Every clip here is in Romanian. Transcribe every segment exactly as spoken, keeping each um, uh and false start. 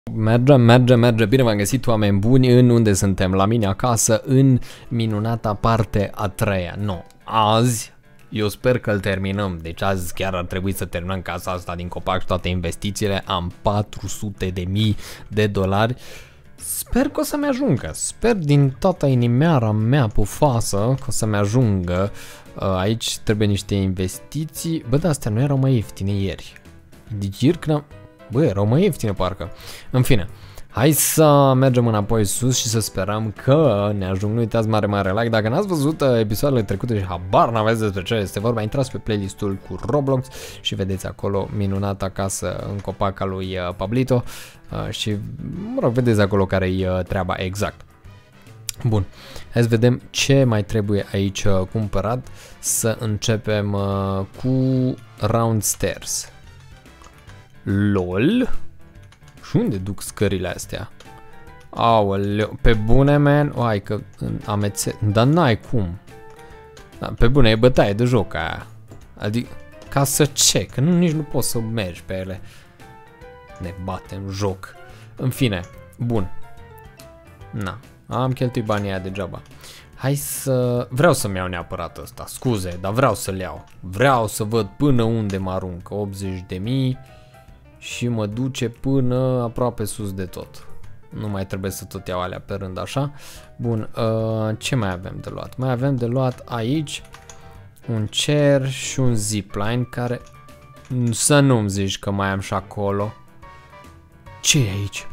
Merge, merge, merge. Bine v-am găsit, oameni buni. În unde suntem? La mine acasă, în minunata parte a treia. Nu, azi eu sper că îl terminăm. Deci azi chiar ar trebui să terminăm casa asta din copac și toate investițiile. Am patru sute de mii de dolari. Sper că o să-mi ajungă. Sper din toată inimeara mea pufoasă că o să-mi ajungă. Aici trebuie niște investiții. Bă, dar astea nu erau mai ieftine ieri. Deci ieri când am... Bă, erau mai ieftine parcă. În fine, hai să mergem înapoi sus și să sperăm că ne ajung. Nu uitați, mare, mare like. Dacă n-ați văzut episoadele trecute și habar n-aveți despre ce este vorba, intrați pe playlistul cu Roblox și vedeți acolo minunata casă în copaca lui Pablito. Și, mă rog, vedeți acolo care-i treaba exact. Bun, hai să vedem ce mai trebuie aici cumpărat. Să începem cu Round Stairs. LOL? Și unde duc scările astea? Aoleu, pe bune, man? O, hai că amețe... Dar n-ai cum. Da, pe bune, e bătaie de joc aia. Adică, ca să ce? Că nu, nici nu poți să mergi pe ele. Ne batem joc. În fine, bun. Na, am cheltuit banii aia degeaba. Hai să... Vreau să-mi iau neapărat ăsta, scuze, dar vreau să-l iau. Vreau să văd până unde mă aruncă. optzeci de mii și mă duce până aproape sus de tot. Nu mai trebuie să tot iau alea pe rând, așa. Bun, uh, ce mai avem de luat? Mai avem de luat aici un cer și un zipline care... Să nu-mi zici că mai am și acolo. Ce e aici?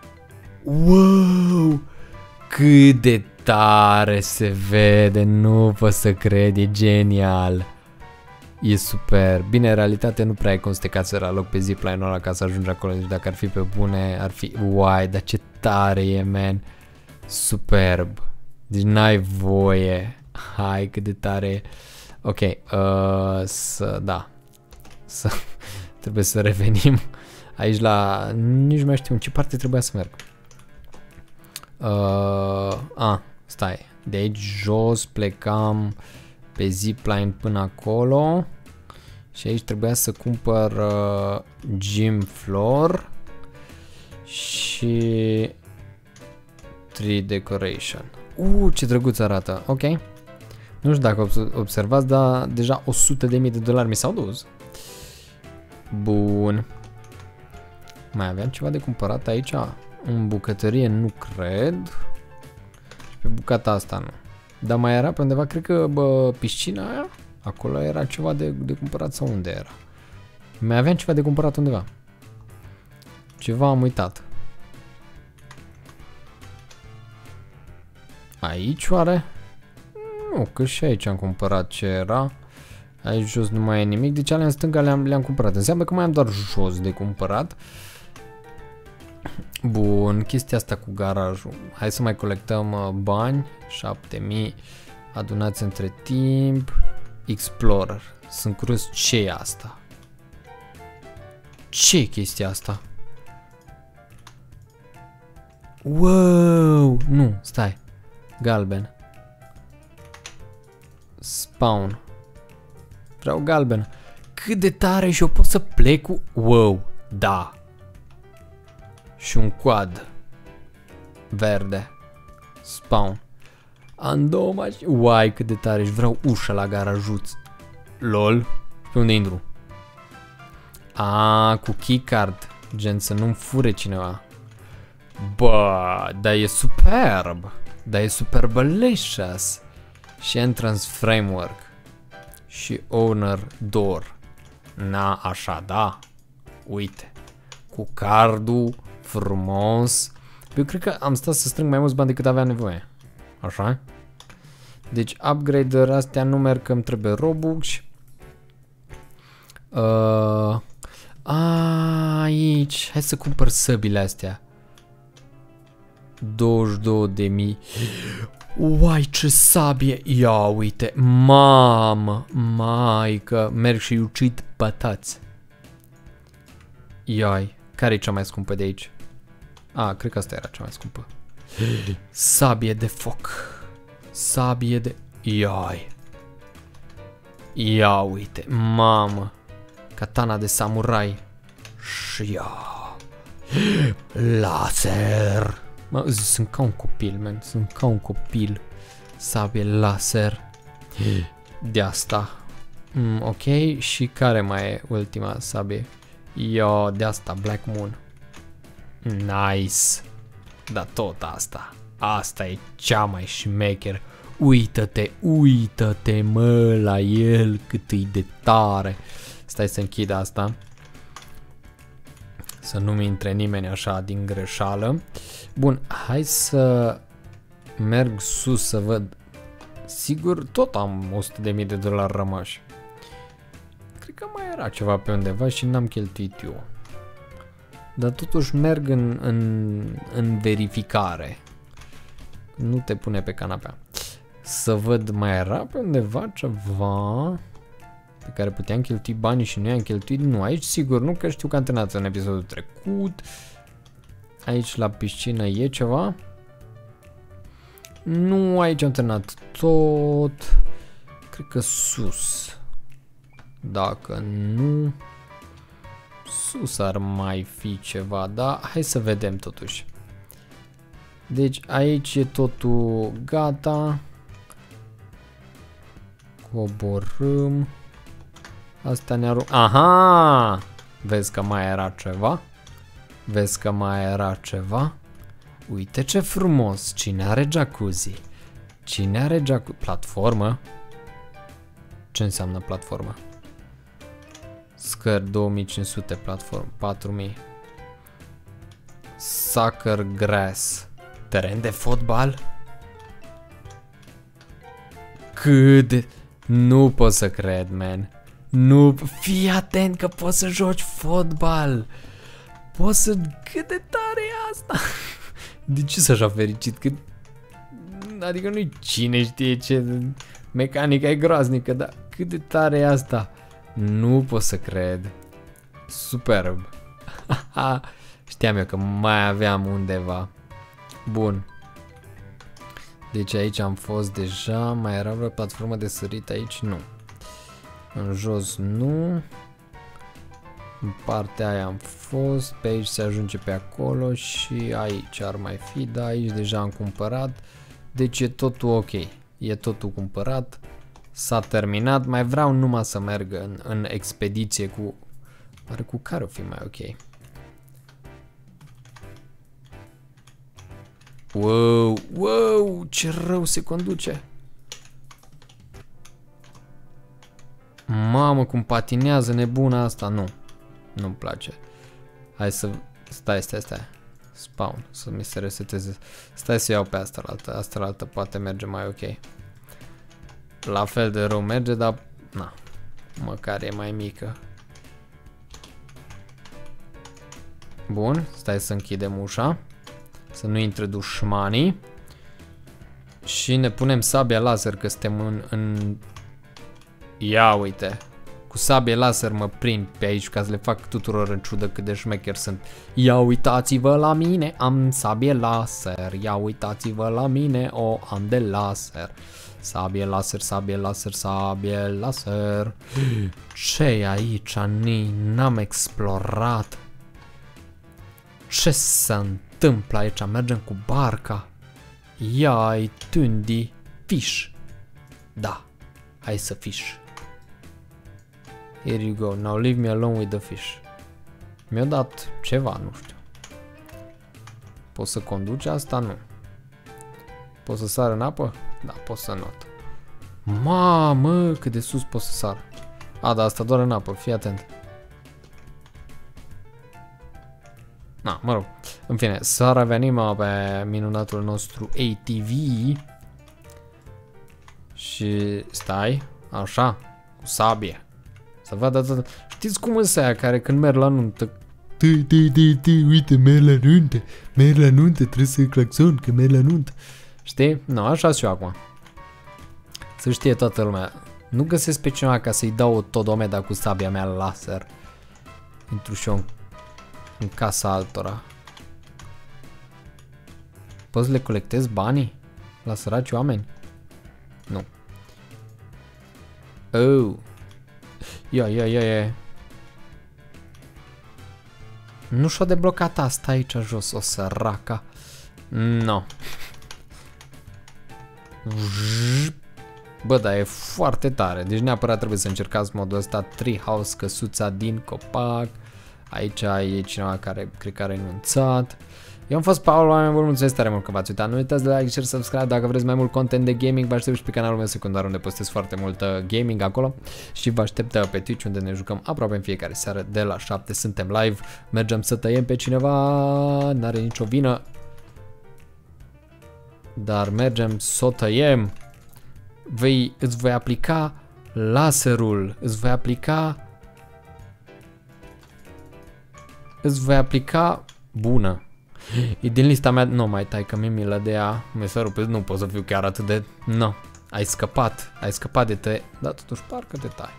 Wow! Cât de tare se vede, nu pot să cred, e genial. E super. Bine, în realitate nu prea ai cum să te cați la loc pe zipline-ul ăla ca să ajungi acolo. Deci dacă ar fi pe bune, ar fi... Uai, dar ce tare e, man. Superb. Deci n-ai voie. Hai, cât de tare e. Ok, uh, să... Da. Să... Trebuie să revenim aici la... Nici nu mai știu în ce parte trebuia să merg. Uh, a, stai. De aici jos plecam pe zipline până acolo. Și aici trebuia să cumpăr uh, gym floor și tree decoration. Uh, ce drăguț arată. Ok. Nu știu dacă observați, dar deja o sută de mii de dolari mi s-au dus. Bun. Mai aveam ceva de cumpărat aici? În bucătărie nu cred. Și pe bucata asta nu. Dar mai era pe undeva, cred că bă, piscina aia. Acolo era ceva de, de cumpărat sau unde era? Mai aveam ceva de cumpărat undeva. Ceva am uitat. Aici oare? Nu, că și aici am cumpărat ce era. Aici jos nu mai e nimic. Deci alea în stânga le-am le-am cumpărat. Înseamnă că mai am doar jos de cumpărat. Bun, chestia asta cu garajul. Hai să mai colectăm uh, bani. șapte mii adunați între timp. Explorer. Sunt curios ce e asta. Ce e chestia asta? Wow! Nu, stai. Galben. Spawn. Vreau galben. Cât de tare și eu pot să plec cu... Wow, da. Și un quad verde. Spawn. Am două mașini. Uai, cât de tare. Și vreau ușa la garajuț. LOL. Pe unde intru? A, cu keycard. Gen să nu-mi fure cineva. Bă, dar e superb. Dar e superbalicious. Și entrance framework. Și owner door. Na, așa, da. Uite. Cu cardul frumos. Eu cred că am stat să strâng mai mulți bani decât aveam nevoie. Așa? Deci upgrade-uri astea nu merg, că îmi trebuie Robux. Uh, aici. Hai să cumpăr săbile astea. douăzeci și două de mii. Uai, ce sabie. Ia uite. Mamă. Maică. Merg și ucid pătați. Iai. Care e cea mai scumpă de aici? A, cred că asta era cea mai scumpă. Sabie de foc. Sabie de... Iai. Ia uite. Mamă. Katana de samurai. Și ia. Laser! Mă, sunt ca un copil, man. Sunt ca un copil. Sabie laser. De asta. Mm, ok, și care mai e ultima sabie? Yo, de asta, Black Moon. Nice. Da, tot asta. Asta e cea mai șmecher. Uită-te, uită-te, mă, la el, cât e de tare. Stai să închid asta. Să nu-mi intre nimeni așa din greșeală. Bun, hai să merg sus să văd. Sigur, tot am o sută de mii de dolari rămași. Cred că mai era ceva pe undeva și n-am cheltuit eu. Dar totuși merg în, în, în verificare. Nu te pune pe canapea. Să văd, mai era pe undeva ceva pe care puteam cheltui banii și nu i-am cheltuit. Nu, aici sigur nu, că știu că am terminat în episodul trecut. Aici la piscină e ceva. Nu, aici am terminat tot. Cred că sus. Dacă nu, sus ar mai fi ceva, dar hai să vedem totuși. Deci aici e totul gata. Coborâm. Asta ne arunc. Aha! Vezi că mai era ceva? Vezi că mai era ceva? Uite ce frumos! Cine are jacuzzi? Cine are jacuzzi? Platformă? Ce înseamnă platformă? Scări două mii cinci sute, platformă patru mii. Soccer grass. Teren de fotbal? Cât de... Nu pot să cred, man. Nu... Fii atent că poți să joci fotbal. Poți să... Cât de tare e asta? De ce să așa fericit? Cât... Adică nu-i cine știe ce... Mecanica e groaznică, dar cât de tare e asta? Nu pot să cred. Superb. Știam eu că mai aveam undeva. Bun. Deci aici am fost deja. Mai era vreo platformă de sărit aici? Nu. În jos nu. În partea aia am fost. Pe aici se ajunge pe acolo. Și aici ar mai fi. Da, aici deja am cumpărat. Deci e totul ok. E totul cumpărat. S-a terminat. Mai vreau numai să merg în, în expediție cu... Oare cu care o fi mai ok? Wow, wow, ce rău se conduce. Mamă, cum patinează nebuna asta. Nu, nu-mi place. Hai să... Stai, stai, stai. Spawn, să mi se reseteze. Stai să iau pe asta la altă. Asta la altă poate merge mai ok. La fel de rău merge, dar... Na, măcar e mai mică. Bun, stai să închidem ușa. Să nu intre dușmanii. Și ne punem sabia laser, că suntem în, în... Ia uite. Cu sabie laser mă prind pe aici ca să le fac tuturor în ciudă cât de șmecher sunt. Ia uitați-vă la mine, am sabie laser. Ia uitați-vă la mine, o am de laser. Sabie laser, sabie laser, sabie laser. Ce-i aici, Ani? N-am explorat. Ce se întâmplă aici? Mergem cu barca. Ia-i tundi. Fish. Da. Hai să fish. Here you go. Now leave me alone with the fish. Mi-a dat ceva, nu știu. Poți să conduci asta? Nu. Poți să sar în apă? Da, poți să not. Mamă, cât de sus pot să sar. A, da, asta doar în apă. Fii atent. Na, mă rog. În fine, să revenim pe minunatul nostru A T V. Și stai, așa, cu sabie. Să vadă atât. Știți cum însă aia care când merg la nuntă? Tăi, tăi, tăi, tăi, uite, merg la nuntă. Merg la nuntă, trebuie să claxon că merg la nuntă. Știi? Nu, așa și eu acum. Să știe toată lumea. Nu găsesc pe cineva ca să-i dau o todomeda cu sabia mea laser. Intru și eu în, în casa altora. Poți să le colectez banii la săraci oameni? Nu. Oh. Ia, ia, ia, ia. Nu și-o deblocat asta aici jos, o săraca. No. Bă, dar e foarte tare. Deci neapărat trebuie să încercați modul ăsta. Treehouse, căsuța din copac. Aici e cineva care cred că a renunțat. Eu am fost Paul, oameni buni, mulțumesc tare mult că v-ați uitat. Nu uitați de like, share, subscribe dacă vreți mai mult content de gaming. Vă aștept și pe canalul meu secundar unde postez foarte mult gaming acolo. Și vă aștept pe Twitch unde ne jucăm aproape în fiecare seară de la șapte. Suntem live, mergem să tăiem pe cineva, n-are nicio vină. Dar mergem să o tăiem. Vei, îți voi aplica laserul, îți voi aplica... Îți voi aplica... Bună. E din lista mea... Nu, mai tai că mi-e milă de ea. Mesarul pe... Nu pot să fiu chiar atât de... Nu. Ai scăpat. Ai scăpat de te... Dar totuși parcă te tai.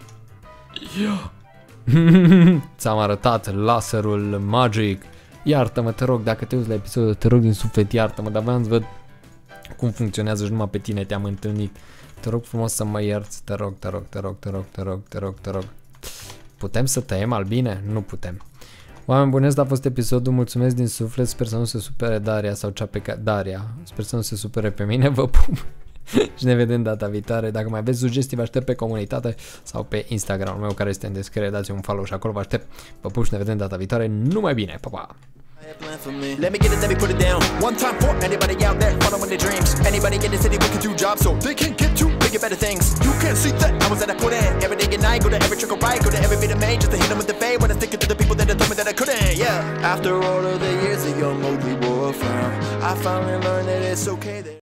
Ți-am arătat laserul magic. Iartă-mă, te rog, dacă te uiți la episodul, te rog din suflet, iartă-mă, dar vreau să văd cum funcționează și numai pe tine te-am întâlnit. Te rog frumos să mă ierți, te rog, te rog, te rog, te rog, te rog, te rog, te rog. Putem să tăiem albine? Nu putem. Oameni buni, ăsta a fost episodul, mulțumesc din suflet, sper să nu se supere Daria sau cea pe care... Daria, sper să nu se supere pe mine, vă pup. Și ne vedem data viitoare. Dacă mai aveți sugestii, vă aștept pe comunitate sau pe Instagramul meu care este în descriere, dați un follow și acolo vă aștept. Vă pup și ne vedem data viitoare, numai bine, pa, pa! Let me get it, let me put it down. One time for anybody out there following their dreams. Anybody in the city looking to jobs so they can get to bigger, better things. You can't see that I was at I put in every day and night. Go to every trick or right, go to every bit of made just to hit them with the fade. When I stick it to the people that told me that I couldn't. Yeah. After all of the years of young ugly warfare, I finally learned that it's okay that